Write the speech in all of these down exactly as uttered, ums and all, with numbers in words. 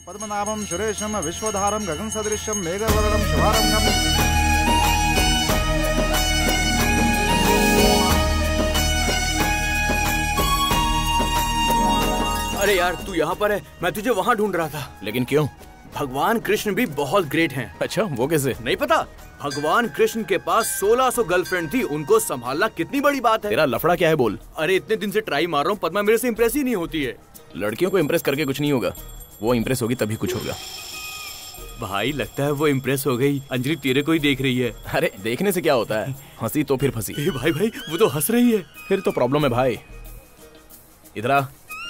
पद्मनाभम सुरेशम विश्वधारम गगन सदृशम मेघवर्णम शुभारंभम। अरे यार तू यहाँ पर है, मैं तुझे वहाँ ढूंढ रहा था। लेकिन क्यों? भगवान कृष्ण भी बहुत ग्रेट हैं। अच्छा, वो कैसे? नहीं पता? भगवान कृष्ण के पास सोलह सौ गर्लफ्रेंड थी, उनको संभालना कितनी बड़ी बात है। तेरा लफड़ा क्या है बोल? अरे इतने दिन से ट्राई मार रहा हूँ, पद्मा मेरे से इम्प्रेस ही नहीं होती है। लड़कियों को इम्प्रेस करके कुछ नहीं होगा, वो इम्प्रेस होगी तभी कुछ होगा। भाई लगता है वो इम्प्रेस हो गई। अंजलि तेरे को ही देख रही है। अरे देखने से क्या होता है, हंसी तो फिर फंसी। ए भाई भाई वो तो हंस रही है। फिर तो प्रॉब्लम है भाई। इधर आ।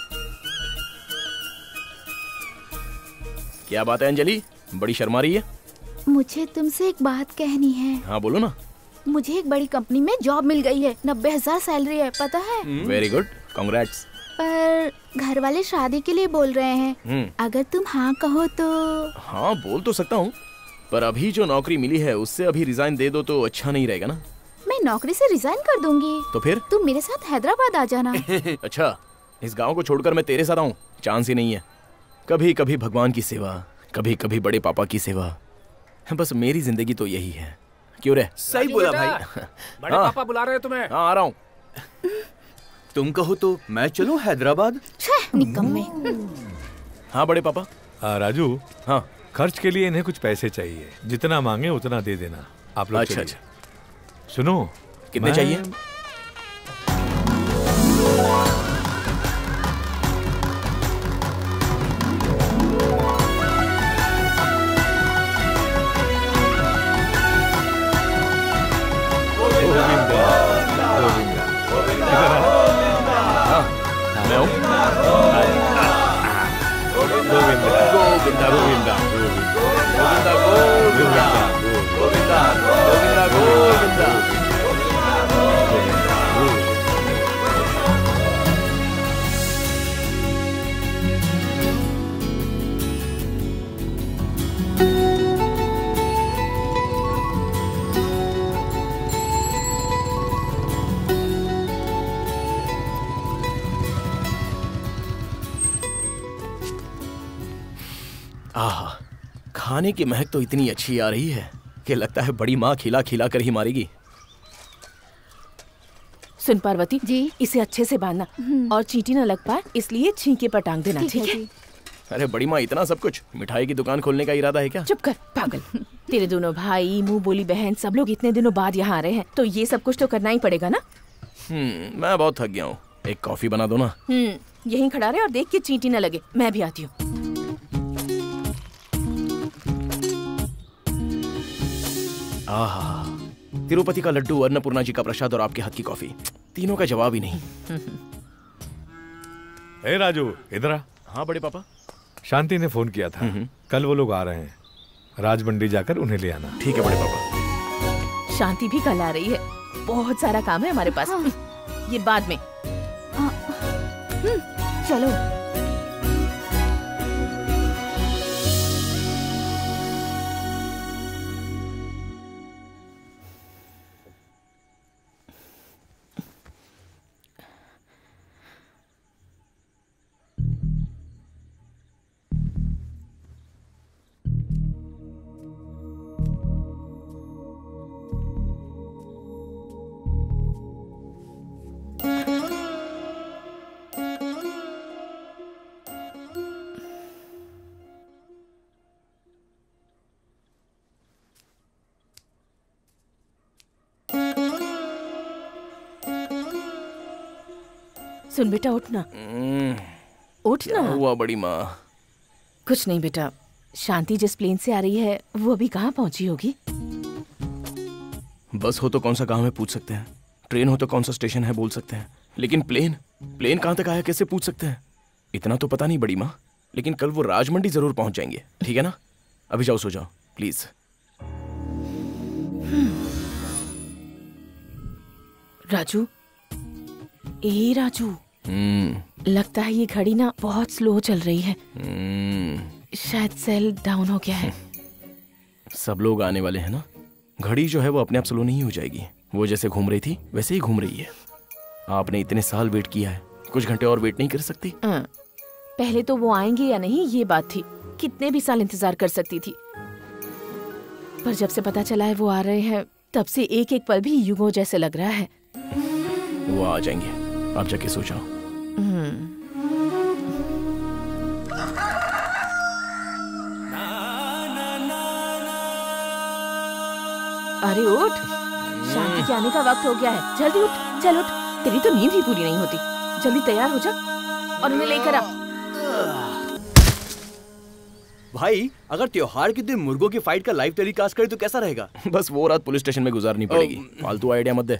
क्या बात है अंजलि, बड़ी शर्मा रही है? मुझे तुमसे एक बात कहनी है। हाँ बोलो ना। मुझे एक बड़ी कंपनी में जॉब मिल गई है, नब्बे हजार सैलरी है, पता है? Very good, congrats. पर घर वाले शादी के लिए बोल रहे हैं, अगर तुम हाँ कहो तो। हाँ बोल तो सकता हूँ, पर अभी जो नौकरी मिली है उससे अभी रिजाइन दे दो तो अच्छा नहीं रहेगा ना? मैं नौकरी से रिजाइन कर दूंगी। तो फिर तुम मेरे साथ हैदराबाद आ जाना। अच्छा, इस गांव को छोड़कर मैं तेरे साथ आऊँ? चांस ही नहीं है। कभी कभी भगवान की सेवा, कभी कभी बड़े पापा की सेवा, बस मेरी जिंदगी तो यही है। क्यों रे? सही बोला भाई। बड़े पापा बुला रहे हैं तुम्हें। हाँ आ रहा हूँ। तुम कहो तो मैं चलूं हैदराबाद? निकम्मे। हाँ बड़े पापा। आ, राजू। हाँ खर्च के लिए इन्हें कुछ पैसे चाहिए, जितना मांगे उतना दे देना। आप लोग अच्छा अच्छा। सुनो, कितने चाहिए? मैं हूँ। गोविंदा गोविंदा गोविंदा गोविंदा गोविंदा गोविंदा गोविंदा गोविंदा। आहा, खाने की महक तो इतनी अच्छी आ रही है कि लगता है बड़ी माँ खिला खिला कर ही मारेगी। सुन पार्वती जी, इसे अच्छे से बांधना और चींटी न लग पाए इसलिए छींके पर टांग देना, ठीक है? अरे बड़ी माँ, इतना सब कुछ? मिठाई की दुकान खोलने का इरादा है क्या? चुप कर पागल। तेरे दोनों भाई, मुंह बोली बहन सब लोग इतने दिनों बाद यहाँ आ रहे हैं, तो ये सब कुछ तो करना ही पड़ेगा ना। हम्म, मैं बहुत थक गया हूँ, एक कॉफी बना दो ना। हम्म, यहीं खड़ा रहे और देख के चींटी न लगे। मैं भी आती हूँ। आहा, तिरुपति का लड्डू, अन्नपूर्णा जी का प्रसाद और आपके हाथ की कॉफी, तीनों का जवाब ही नहीं। ए राजू, इधर आ। हाँ बड़े पापा। शांति ने फोन किया था, कल वो लोग आ रहे हैं, राजमंडी जाकर उन्हें ले आना। ठीक है बड़े पापा। शांति भी कल आ रही है, बहुत सारा काम है हमारे पास। हाँ। ये बाद में। हाँ। चलो। सुन बेटा, उठना उठना। हुआ बड़ी माँ? कुछ नहीं बेटा, शांति जिस प्लेन से आ रही है वो अभी कहाँ पहुंची होगी? बस हो तो कौन सा गांव है पूछ सकते हैं, ट्रेन हो तो कौन सा स्टेशन है बोल सकते हैं, लेकिन प्लेन प्लेन कहाँ तक आया कैसे पूछ सकते हैं? इतना तो पता नहीं बड़ी माँ, लेकिन कल वो राजमंडी जरूर पहुंच जाएंगे, ठीक है ना? अभी जाओ, सो जाओ प्लीज। राजू, ए राजू, लगता है ये घड़ी ना बहुत स्लो चल रही है, शायद सेल डाउन हो गया है। सब लोग आने वाले हैं ना, घड़ी जो है वो अपने आप स्लो नहीं हो जाएगी, वो जैसे घूम रही थी वैसे ही घूम रही है। आपने इतने साल वेट किया है, कुछ घंटे और वेट नहीं कर सकती? पहले तो वो आएंगे या नहीं ये बात थी, कितने भी साल इंतजार कर सकती थी, पर जब से पता चला है वो आ रहे हैं, तब से एक एक पल भी युगों जैसे लग रहा है। वो आ जाएंगे, आप जाके सो जाओ। अरे उठ, शांति के आने का वक्त हो गया है, जल्दी उठ, चल उठ। तेरी तो नींद ही पूरी नहीं होती। जल्दी तैयार हो जा और उन्हें लेकर आ। भाई, अगर त्योहार के दिन मुर्गों की फाइट का लाइव टेलीकास्ट करे तो कैसा रहेगा? बस वो रात पुलिस स्टेशन में गुजारनी पड़ेगी। फालतू आइडिया मत दे।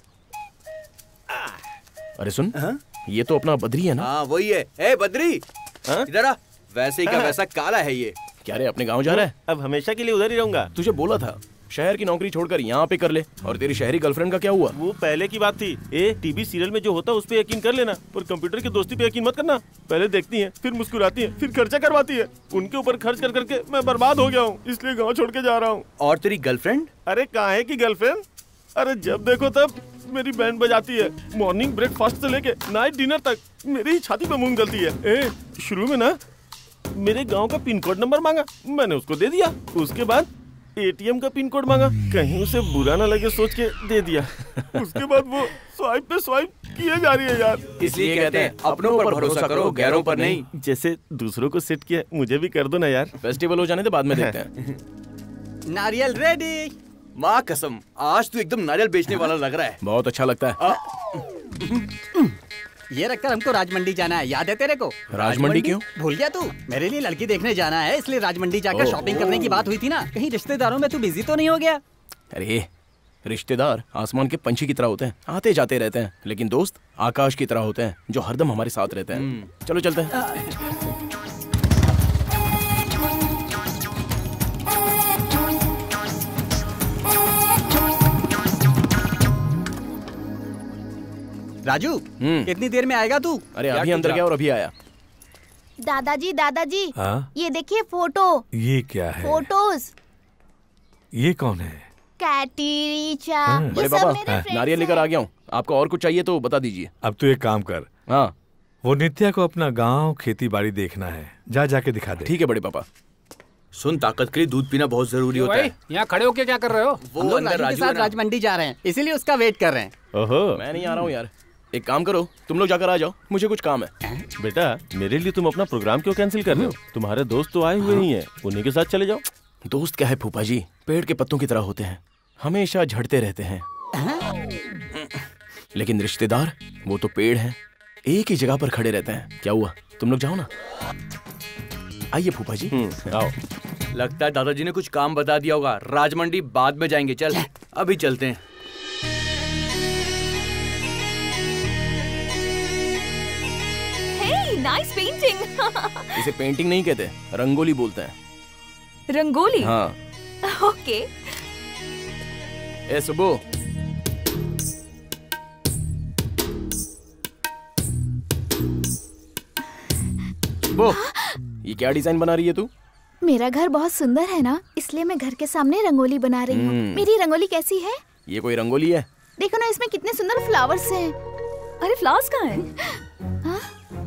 अरे सुन, हाँ? ये तो अपना बद्री है ना? हाँ वही है। ए बद्री, इधर आ। वैसे ही का वैसा काला है ये। क्या रे, अपने गांव जा रहा है? अब हमेशा के लिए उधर ही रहूंगा। तुझे बोला था शहर की नौकरी छोड़कर यहाँ पे कर ले। और तेरी शहरी गर्लफ्रेंड का क्या हुआ? वो पहले की बात थी। ए टीवी सीरियल में जो होता है उस पे यकीन कर लेना, पर कंप्यूटर की दोस्ती पे यकीन मत करना। पहले देखती है, फिर मुस्कुराती है, फिर खर्चा करवाती है। उनके ऊपर खर्च कर करके मैं बर्बाद हो गया हूँ, इसलिए गाँव छोड़ के जा रहा हूँ। और तेरी गर्लफ्रेंड? अरे काहे की गर्लफ्रेंड? अरे जब देखो तब मेरी बैंड बजाती है। मॉर्निंग ब्रेकफास्ट से लेके नाइट डिनर तक मेरी ही छाती पे मूंग गलती है। ए शुरू में ना मेरे गांव का पिन कोड नंबर मांगा, मैंने उसको दे दिया। उसके बाद एटीएम का पिन कोड मांगा, कहीं उसे बुरा ना लगे सोच के दे दिया। उसके बाद वो स्वाइप पे स्वाइप किए जा रही है यार। इसलिए कहते हैं अपनों पर भरोसा करो, गैरों पर नहीं। जैसे दूसरों को सेट किया, मुझे भी कर दो ना यार। फेस्टिवल हो जाने दे, बाद में देखते हैं। नारियल रेडी। माँ कसम, आज तू एकदम नारियल बेचने वाला लग रहा है। बहुत अच्छा लगता है। ये रखकर हमको राजमंडी जाना है, याद है तेरे को? राजमंडी क्यों? भूल गया तू? मेरे लिए लड़की देखने जाना है, इसलिए राजमंडी जाकर शॉपिंग करने की बात हुई थी ना। कहीं रिश्तेदारों में तू बिजी तो नहीं हो गया? अरे रिश्तेदार आसमान के पंछी की तरह होते हैं, आते जाते रहते हैं, लेकिन दोस्त आकाश की तरह होते हैं जो हरदम हमारे साथ रहते हैं। चलो चलते हैं। राजू, कितनी देर में आएगा तू? अरे अभी अंदर गया और अभी आया। दादाजी दादाजी, हाँ? ये देखिए फोटो। ये क्या है? फोटोज। ये कौन है? कैटी, रीचा, ये बड़े सब पापा, मेरे फ्रेंड्स नारियल लेकर हैं। आ गया हूँ। आपको और कुछ चाहिए तो बता दीजिए। अब तू एक काम कर, हाँ वो नित्या को अपना गांव खेती बाड़ी देखना है, जा जाके दिखा दे। ठीक है बड़े पापा। सुन, ताकत के लिए दूध पीना बहुत जरूरी होता है। यहाँ खड़े होके क्या कर रहे हो? वो हम लोग अंदर राजू के राजू है साथ ना। राजमंडी जा रहे हैं, इसीलिए उसका वेट कर रहे हैं। ओहो, मैं नहीं आ रहा हूँ यार। एक काम करो, तुम लोग जाकर आ जाओ, मुझे कुछ काम है। बेटा मेरे लिए तुम अपना प्रोग्राम क्यों कैंसिल कर रहे हो? तुम्हारे दोस्त तो आए हुए ही हैं, उन्हीं के साथ चले जाओ। दोस्त क्या है फूफा जी, पेड़ के पत्तों की तरह होते हैं, हमेशा झड़ते रहते हैं। लेकिन रिश्तेदार वो तो पेड़ हैं, एक ही जगह पर खड़े रहते हैं। क्या हुआ, तुम लोग जाओ ना। आइए फूफा जी। आओ। लगता है दादाजी ने कुछ काम बता दिया होगा। राजमंडी बाद में जाएंगे, चल अभी चलते हैं। Hey, nice painting. इसे पेंटिंग नहीं कहते, रंगोली बोलते हैं। रंगोली? हाँ। ओके। ए सुबो, सुबो, ये क्या डिजाइन बना रही है तू? मेरा घर बहुत सुंदर है ना, इसलिए मैं घर के सामने रंगोली बना रही हूँ। मेरी रंगोली कैसी है? ये कोई रंगोली है? देखो ना, इसमें कितने सुंदर फ्लावर्स हैं। अरे फ्लावर्स कहाँ हैं? हाँ?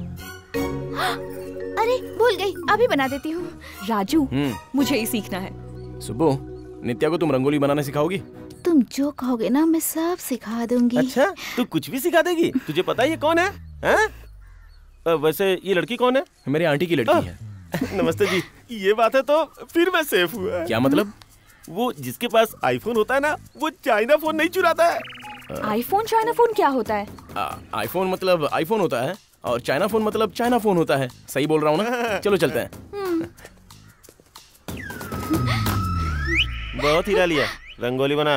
अरे भूल गई, अभी बना देती हूँ। राजू, मुझे ही सीखना है। सुबो, नित्या को तुम रंगोली बनाने सिखाओगी? तुम जो कहोगे ना मैं सब सिखा दूंगी। अच्छा, तू कुछ भी सिखा देगी? तुझे पता है ये कौन है? हैं? अ, वैसे ये लड़की कौन है? मेरी आंटी की लड़की है। नमस्ते जी। ये बात है तो फिर मैं सेफ हुआ। क्या मतलब? वो जिसके पास आईफोन होता है ना, वो चाइना फोन नहीं चुराता है। आईफोन चाइना फोन क्या होता है? आईफोन मतलब आईफोन होता है और चाइना फोन मतलब चाइना फोन होता है। सही बोल रहा हूँ ना? चलो चलते हैं। बहुत हीरा लिया, रंगोली बना।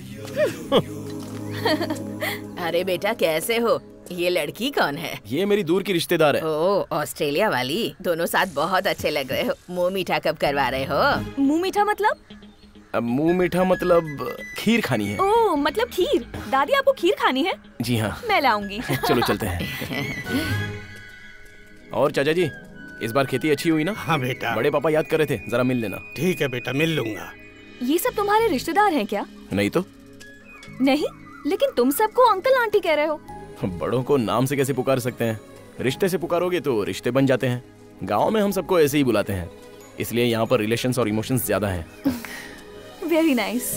अरे बेटा कैसे हो? ये लड़की कौन है? ये मेरी दूर की रिश्तेदार है। ओ, ऑस्ट्रेलिया वाली। दोनों साथ बहुत अच्छे लग रहे हो। मुंह मीठा कब करवा रहे हो? मुंह मीठा मतलब? अब मुंह मीठा मतलब खीर खानी है। ओ, मतलब खीर। दादी आपको खीर खानी है? जी हाँ। मैं लाऊंगी। चलो चलते हैं। और चाचा जी, इस बार खेती अच्छी हुई ना? हाँ बेटा। बड़े पापा याद कर रहे थे, जरा मिल लेना। ठीक है बेटा, मिल लूंगा। ये सब तुम्हारे रिश्तेदार हैं क्या? नहीं तो। नहीं, लेकिन तुम सबको अंकल आंटी कह रहे हो। बड़ों को नाम से कैसे पुकार सकते हैं? रिश्ते से पुकारोगे तो रिश्ते बन जाते हैं। गांव में हम सबको ऐसे ही बुलाते हैं। इसलिए यहाँ पर रिलेशंस और इमोशंस ज्यादा हैं। Very nice.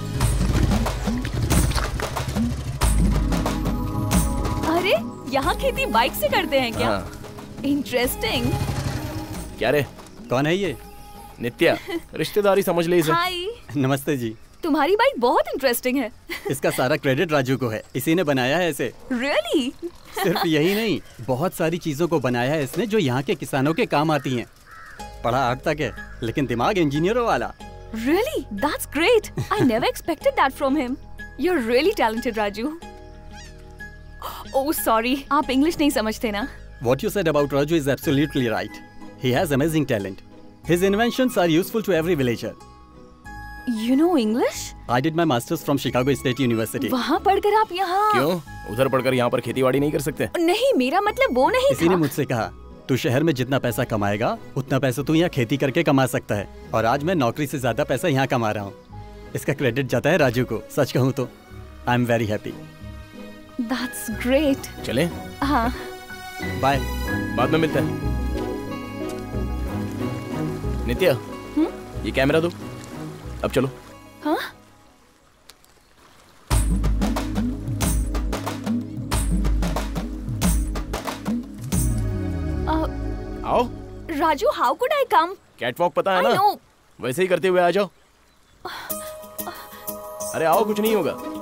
अरे यहाँ खेती बाइक से करते हैं क्या? इंटरेस्टिंग। क्या रे? कौन है ये? नित्या, रिश्तेदारी समझ ले इसे। हाय। नमस्ते जी। तुम्हारी बाइक बहुत इंटरेस्टिंग है। इसका सारा क्रेडिट राजू को है, इसी ने बनाया है इसे। Really? सिर्फ यही नहीं, बहुत सारी चीजों को बनाया है इसने जो यहाँ के किसानों के काम आती हैं। पढ़ा आर्ट तक है, लेकिन दिमाग इंजीनियरों वाला। Really? That's great. I never expected that from him. You're really talented, Raju. Oh, sorry. आप इंग्लिश नहीं समझते ना? What you said about Raju is absolutely right. He has amazing talent. His inventions are useful to every villager. You know English? I did my masters from Chicago State University. वहाँ पढ़कर आप यहाँ? क्यों? उधर पढ़कर यहाँ पर खेतीबाड़ी नहीं कर सकते? नहीं, मेरा मतलब वो नहीं इसी था। ने मुझसे कहा, तू शहर में जितना पैसा कमाएगा उतना पैसा तू यहाँ खेती करके कमा सकता है, और आज मैं नौकरी से ज्यादा पैसा यहाँ कमा रहा हूँ। इसका क्रेडिट जाता है राजू को। सच कहूँ तो I am very happy. That's great. चले? हाँ। बाय। बाद में मिलते हैं। नित्या, ये कैमरा दो। अब चलो। हाँ? आओ। Raju, how could I come? Catwalk पता है I ना? know. वैसे ही करते हुए आ जाओ। अरे आओ, कुछ नहीं होगा।